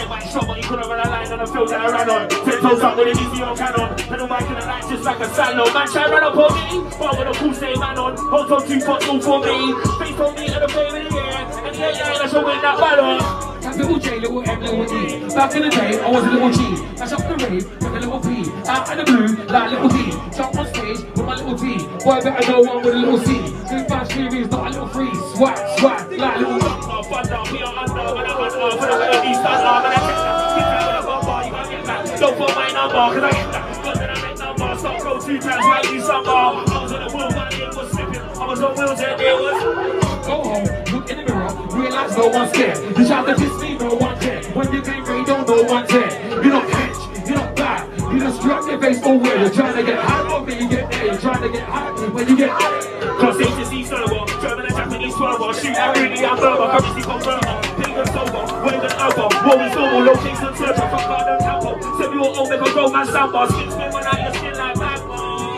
might show, but you couldn't run a line on the field that I ran on. 10 toes up with an easy on cannon. Pedal mic in the night just like a salon. Man, try run up on me, but with a cool say man on. Hold on 2 pots all for me. Face on me and the flame in the air. And the AI, I shall win that battle. Little J, little M, little E. Back in the day, I was a little G. Mash up the rave with a little P. Out in the blue, like little D. Jump on stage with my little T. Boy, better go on with a little C. Good bad series, not a little free. Swag, swag, like little thunder, me on under, when I'm under, when I'm under, these thunder, when I get that. Keep that with a bumper, you can't get that. Don't put my number, cause I get that. But then I make number, stop roll 2 times, why you summer? I was on the wheel, my name was slipping. I was on wheels and it was. Go home, look in the mirror, realize no one's there. You try to diss me, no one cares. When you game radio, no one's there. You're not hench, you're not bad. You just drop your face over. You're trying to get high on me, you get there. You're trying to get high when you get high. Cross H to C server, German and Japanese swerver. Shoot that really, I'm verbal, currency converter. Pagan sober, wave and over. War is normal, location searcher. Fuck out the tempo. Send me all make a grown man soundbar. Skin spin when I your skin like magma.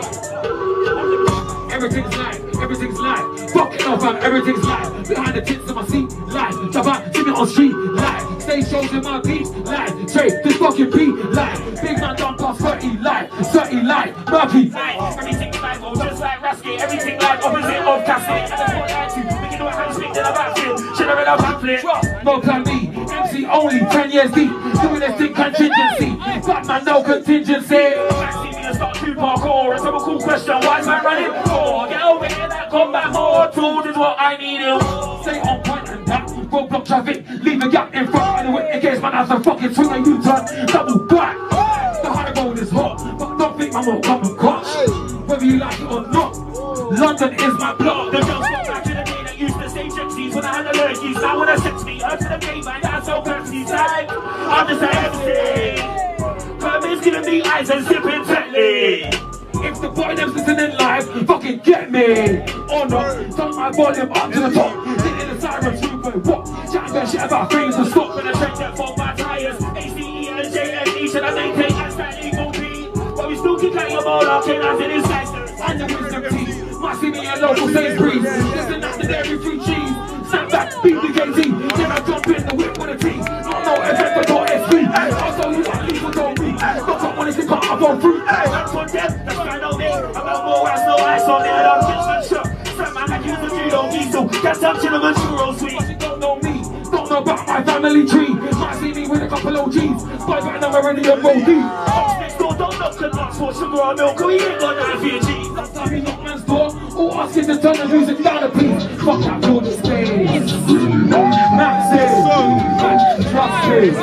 Everything's live, everything's live. Fucking off, man, everything's live. Behind the tits of my seat, live. Jump out, see me on street, live. Stage shows in my beats, live. Straight, this fucking beat, live. Big man done past 30 live, 30 live, murky. Everything's live, oh, just like Rasky. Everything live, opposite of casket. And that's what I do. We can do a handspring, then a backfield. Should have read a pamphlet. No plan B, MC only, 10 years deep. Doing this thing contingency. Batman, no contingency. Start to parkour, it's a cool question, why is man running for? Get over here, that combat more tools is what I need. Stay on point and that, roadblock traffic, leave a gap in front of the way in case man has a fucking swing and U-turn, double back. The high road is hot, but don't think man will come and crush. Whether you like it or not, London is my block. The girls got back in the day that used to say gypsies when I had allergies. Now when I 6 feet, up to the gate, man, that's so Pepsi's like, I'm just an MC. Permits giving me eyes and sipping Tetley. If the boy them's listening live, fucking get me. Or not, turn my volume up to the top. Sit in the sirens, you boy, what? Chatting that shit about things and stop. When I train that for my tires, ACE and JNE, should I maintain that stat equal P? But we still keep cutting your ball off, can't have it inside. And the wisdom teeth, might see me in local Sainsbury's. Listen up to dairy free cheese. Snap back, beat the KT. Then I jump in the whip with a T. Not no effect, but SV. Also, you got people told me. Stop up when it's cut up on fruit. That's for them, that's fine on me. I'm out more ass, no ice on it. I'm kitchen shop. Some man like you, the judo diesel. Got some cinnamon churro sweet. But you don't know me, don't know about my family tree. Might see me with a couple of G's. But right now I'm ready to roll deep. Next door, don't knock and ask for sugar or milk. We ain't got nothing for your cheese. Last time you knock man's door, all asking to turn the music down a piece. Fuck out for the space. Maxes, justice.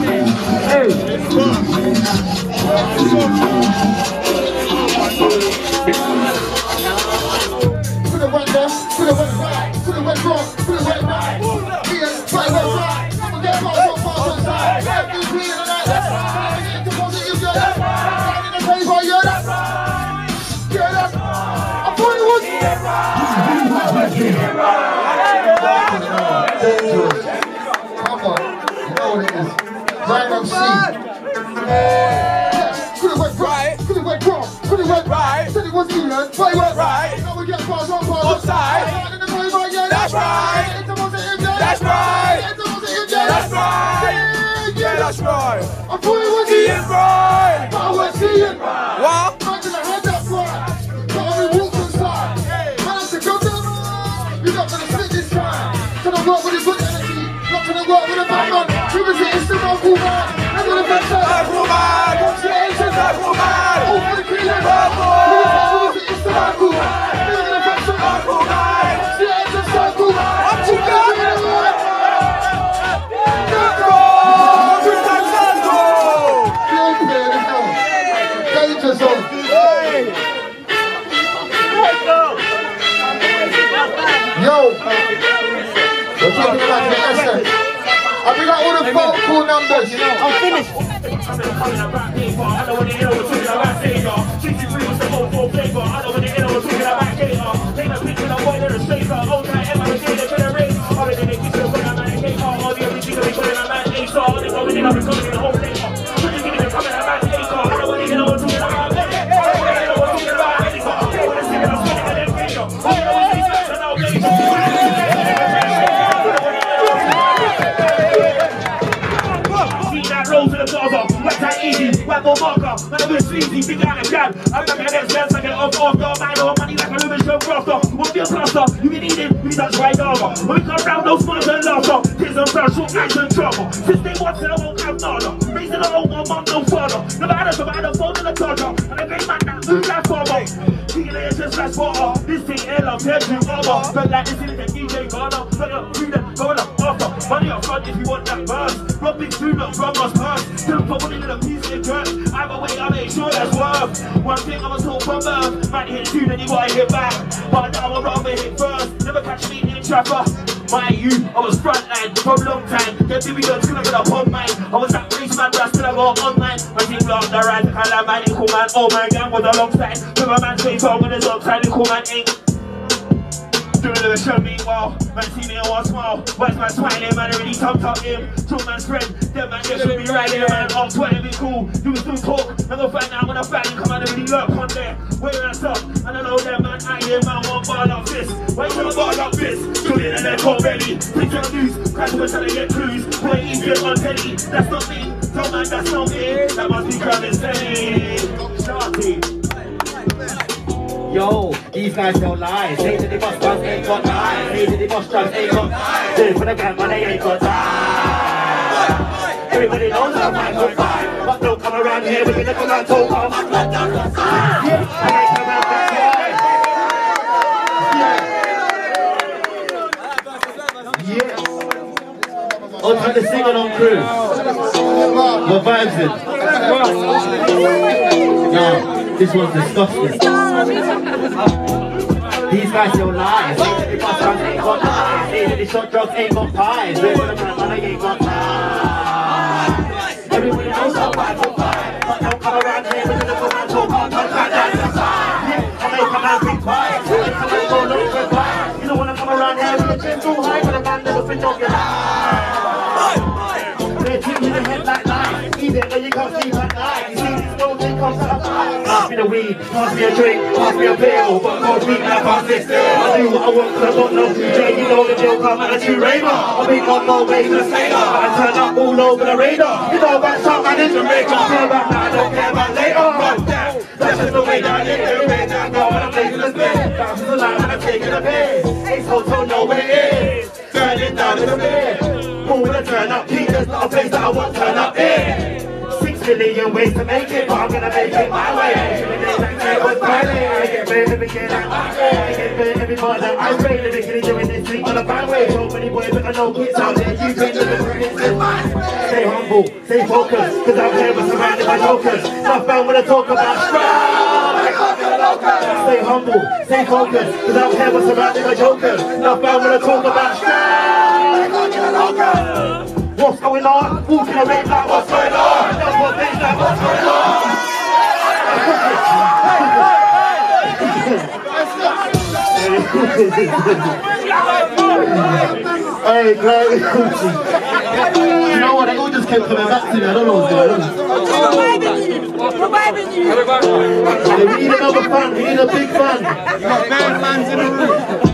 Hey. Could've went left, could've went right, could've went wrong, could've went right. Yeah, try to went right. I'ma get past so far to the side. MVP in the night, that's right. Get into positive, yeah, that's right. In the paper, yeah, that's right. Yeah, that's right. I thought it was. Dangerous. Come on, you know what it is. Ryan MC. Could've went right, could've went wrong, could've went right. Said it was England, but it went right. Now we get past one part offside. In the paper, yeah, that's right. Into positive, yeah, that's right. Into positive, yeah, that's right. Yeah, that's right. I thought it was Ian right, but I was seeing right. What? I'm gonna head that right. But I'm in Walton side. Man, I said, go to the moon. You're not gonna split this time. Gonna work with a good energy. Not gonna work with a bad man. You can say it's the local man. I'm gonna fix that. Local man. What's your agent? Local man. All for the cream. Local man. It's the local man. You're gonna fix that. Local man. What's your agent? Local man. I'm too good. Danger zone. Yo, we're talking about the essence. I bring out all the folk cool numbers. I'm finished. I don't want to hear we're talking about Sega. 63 was the whole full flavor. I don't want to hear we're talking about Gator. Take a picture of one in a shaker. Old time Emma, the shade, they're race. All the day they keep it when I'm at a Gator. All the everything that they put in a man A star. All the everything I've been coming in the whole thing. Put it in the coming about A star. I don't want to hear we're talking about that roll to the Gaza. Whack that easy, whack more marker. Man, I'm a sleazy, big out of jab. I'm like an S-Dance, like an off-off-door. Man, I money like a Ruben show rafter. Won't be a plaster, you can eat it, we touch right over. When we come round, those smiles and laughter. Tears on brow, short eyes and trouble. Since they want I won't have nada. Raising a home, my mom, no father. Never had a provider, phone and a charger. And a great man that moves like farmer. Kicking it just like water. This thing air love, head to armor. Felt like this in the DJ Ghana. Felt up, freedom, going up after. Money up front if you want that burst. Rob big food, not from us purse. Still put one into the piece of dirt. Either way, I make sure that's worth. One thing I'm a soul from birth. Man hit two, then you gotta hit back. But now I'd rather hit first. Never catch me in a trapper. My youth, I was frontline for a long time. Get to be done, still I got up on mine. I was that police man, but I still I got online. My team blocked the ride, the kind of man, cool man. Oh my gang was alongside. With my man, say phone when it's outside, the cool man ain't. Doing a show meanwhile, man see me and one smile. Where's my smiling, man already tucked up him. Two man's friend, them man just should be right there, man. I'll swear to be cool, you can still talk. I'm gonna find out when I find come on and really lurk on there. Where I stop, and I know that man, I hear man one bar like this. Wait till a bar like this, good in and they're cold belly. Please don't lose, crash we're trying to get clues. Play easier on telly, that's not me. Don't man, that's not me. That must be crowded stay. Starting. Yo, these guys don't lie. Say that the boss drugs ain't got time. Say that the boss drugs ain't got time. Do it for the gang, man, they ain't got time. Everybody knows I'm right on fire. But don't come around here, we're gonna come and talk about my blood down the side. Yeah, I ain't come out that way. Yeah. On time to sing along crew. What vibes it? No, this one's disgusting. These guys don't lie. Say that the bus drugs ain't got time. Say that the shot drugs ain't got pies. Say that the man ain't got time. Everybody knows I'm fight for fight. But don't come around here, we're gonna come and talk about drugs like that. Yeah, I may come and big fight. I may come and go low for fight. You don't wanna come around here with a chin too high, but a man never fit off your life. They're in the head like light. Either when you can't sleep at night. You see these girls, they come to the fight. Pass me the weed, pass me a drink, pass me a pill. But go deep like I this still. I do what I want cause I got no DJ. You know the deal come at a true raver. I'll be on my way to the sailor. I turn up all over the radar. You know about some man in Jamaica. I care about now, I don't care about later. That's just the way that I live. The way that I go when I'm making a spin. Bounces a line when I'm taking a piss. Ace Hotel know where it is. Turn it down in the bed. Who will turn up? There's not a place that I won't turn up in. 6 million ways to make it, but I'm gonna make it my way. I get paid to begin at my way. I get paid every part that I pay. The beginning doing this thing on a bad way. So many boys that I know kids out there. You can do it. Stay humble, stay focused. Cause out here we're surrounded by jokers. Not found when I talk about strike. Stay humble, stay focused. Cause out here we're surrounded by jokers. Not found when I talk about strike. What's going on? Walking around like what's going on? That's what things like what's going on? Hey, Gary. You know what? They all just kept coming back to me. I don't know what's going on. We need another fan. We need a big fan. You got bad fans in the room.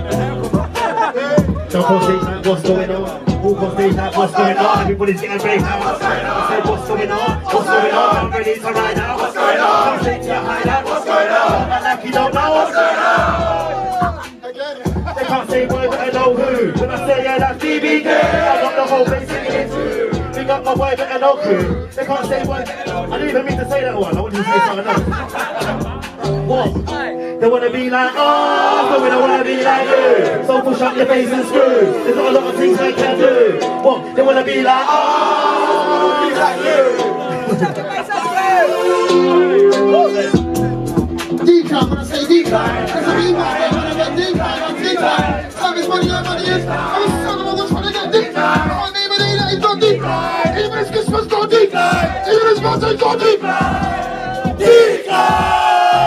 Jump on stage like what's going on? Walk on stage like what's going on? Everybody's getting ready now. What's going on? I said what's going on? What's going on? I'm ready to ride out. What's going on? Come straight to your hideout. What's going on? And like you don't know what's going on. They can't say boy but I know who. When I say yeah that's DBK, I got the whole place singing it too. We got my boy but I know crew. They can't say boy. I didn't even mean to say that one. I wanted to say something else. What? They wanna be like, oh, but we don't wanna be like you. So push up your face and screw. There's not a lot of things they can do. What? They wanna be like, oh, be like you. Decline, when I say decline, there's a decline, when I get decline, I'm decline. Time is money, money is. I'm a son of a what's trying to get decline. My name and name is not decline. Even if Christmas got decline. Even if Spartan got decline. Decline!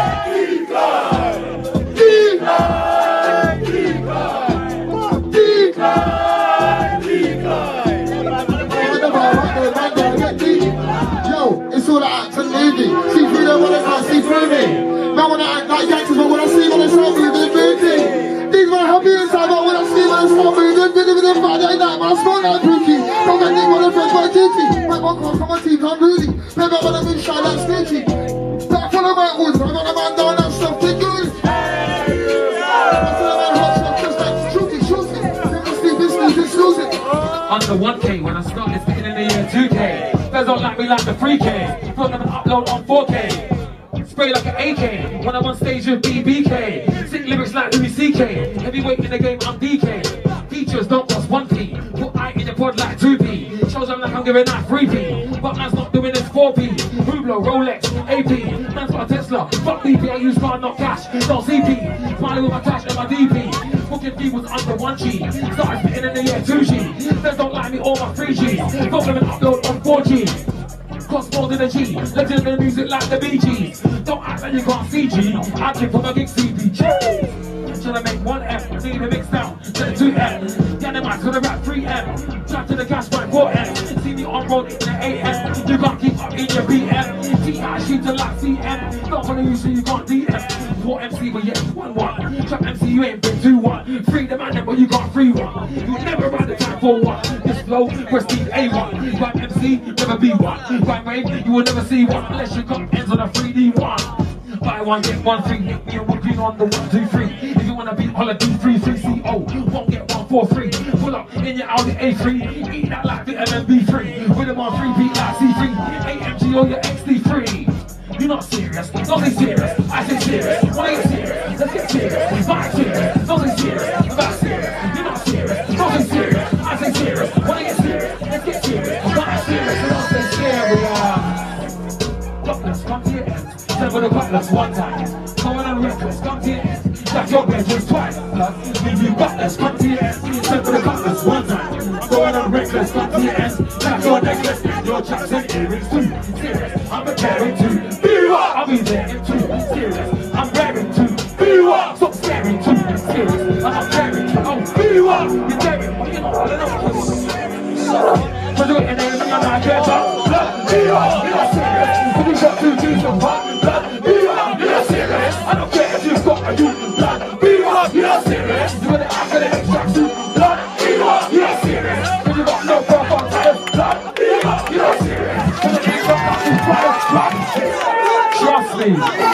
Yo, it's all that act and movie. See through them when they can't see through me. Man wanna act like gangsters, but when I see when they start moving, they're moving. These men are happy inside, but when I see when they start moving, they're moving the fact they ain't that, man. I smoke like Pookie. Don't get me when I fresh my duty. Like my one come from a team, I'm really. Maybe I'm gonna move shy like Stitchy. Better follow my orders, I'm gonna man down that stuff, take good. Under 1K when I started spitting in the year 2K. Feds don't like me like the 3K. Put them and upload on 4K. Spray like an AK when I'm on stage with BBK. Sick lyrics like Louis CK. Heavyweight in the game, I'm DK. Features don't cost 1p. Put I in your pod like 2p. Shows them like I'm giving out 3p. But man's not doing this 4p. Hublot, Rolex, AP. Man's got a Tesla. Fuck BP, I use card, not cash. Don't CP. Smiling with my cash and my DP. Booking fee was under 1G. Started spitting in the year 2G. Feds don't like me or my 3G. Got them and upload on 4G. Cost more than a G. Legendary music like the Bee Gees. Don't act like you can't see G. I came from a big CP. Should I make 1M? Need a mix down. Then 2M. Yeah, the mics gonna rap 3M. Drive to the cash by 4M. See me on road in the AM. You can't keep up in your BM. T.I. shoot to like CM. Not gonna use so you can't DM. 4 MC, but yeah, 1-1. Trap MC, you ain't been 2-1. Free the man, but you can't free one. You'll never run the time for one. This flow, prestige A1. Rhyme MC, never be one. Rhyme wave, you will never see one. Unless you got ends on a 3D one. Buy one, get one free. Hit me and we're green on the 1, 2, 3. If you wanna beat holla, do 3, 3, CO. Won't get 1, 4, 3. Pull up in your Audi A3. Eat that like the MMB3. With them on 3 beat like C3. AMG or your XD3. You're not serious, don't say serious. I say serious, wanna get serious. Let's get serious, vibe serious. Don't say serious, about serious. You're not serious, don't say serious. I say serious, wanna get serious. Let's get serious, vibe serious. Don't say serious. Doctors, come to your end. Never the butlers one time. Going on reckless, come to your end. That's your bedrooms twice. Leave you butlers, come to your end. Never the butlers one time. Going on reckless, come to your end. That's your necklace, your chaps and earrings too. Serious, I'm a caring too. I'll be there in 2. Serious, I'm raring too. Stop staring too. Serious, I'm not caring too. Oh, you're daring, but you're not all enough. But you're in there, you're not better. You're not serious. When you got 2 G's of fun, you're not serious. I don't care if you've got a youth blood. You're not serious. You're gonna act for the extract suit blood. You're not serious. When you got no proper blood. You're not serious. When you ain't got nothing blood. Trust me,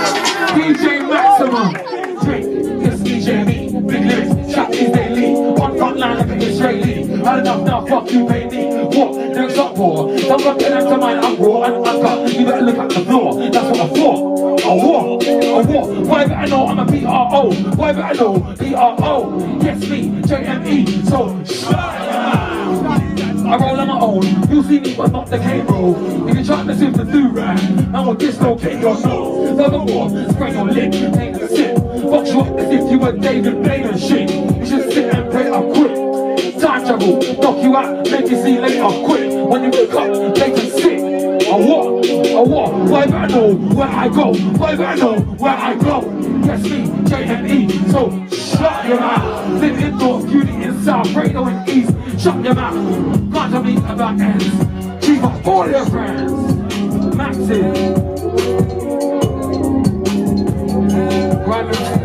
DJ Maximum. It's DJ me, big lyrics, chat is daily. On front line like an Israeli. Had enough now, fuck you, pay me. What? Lyrics up for. Don't got to enter mine, I'm raw and uncut. You better look at the floor, that's what I thought. A war. Why better know I'm a PRO? Why better know PRO? Yes, me, JME, so shut up. I roll on my own, you'll see me but not the K-roll. If you're trying to sip the do-rag, I will dislocate your nose. Furthermore, spray your lip, take a sip. Box you up as if you were David Blaine and shit. You should sit and pray I'll quit. Time travel, knock you out, make you see later quit. When you wake up, they can sit. A war, why better know where I go? Why better know where I go? Yes, me, JME, so shut your mouth. Live in north, beauty in south, radio in east. Shut your mouth, can't tell me about ends. Keep up all your friends. Maxi.